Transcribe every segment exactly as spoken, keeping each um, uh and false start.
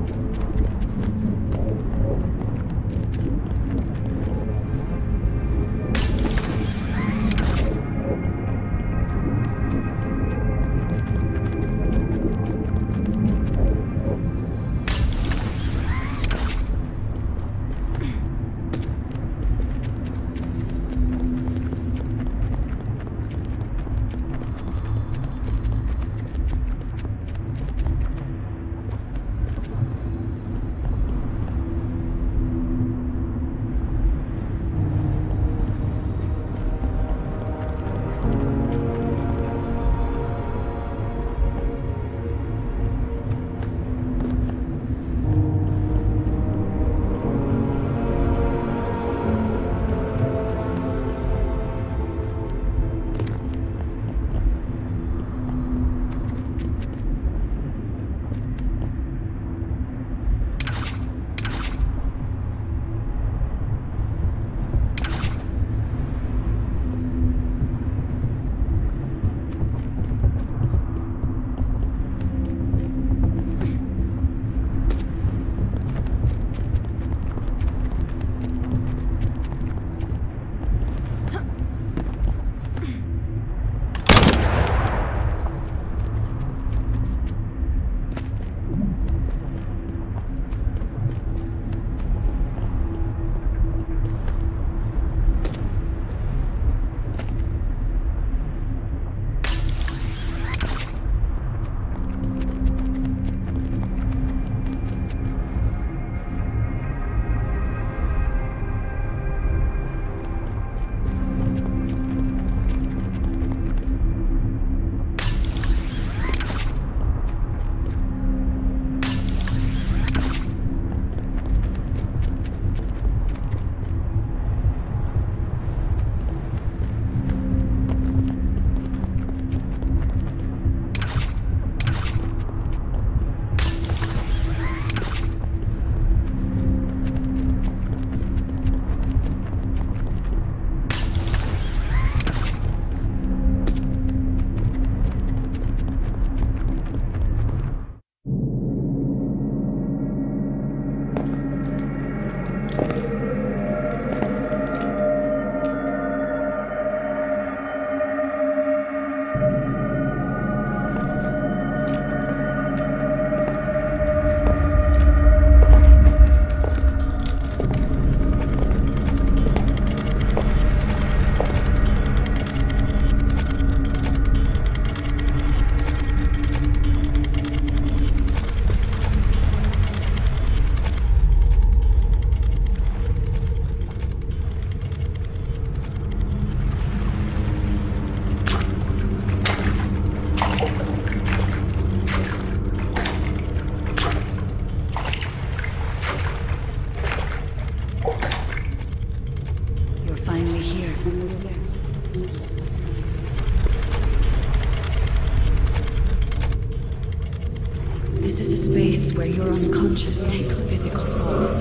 Where your unconscious takes physical form.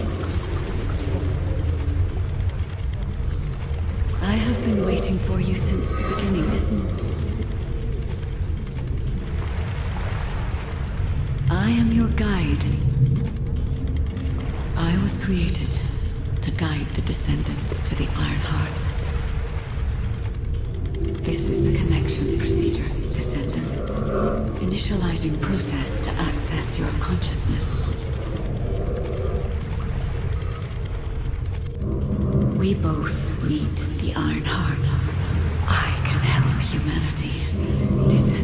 I have been waiting for you since the beginning. I am your guide. I was created to guide the descendants to the Iron Heart. This is the connection procedure, descendant. Initializing process to access your consciousness. We both need the Iron Heart. I can help humanity descend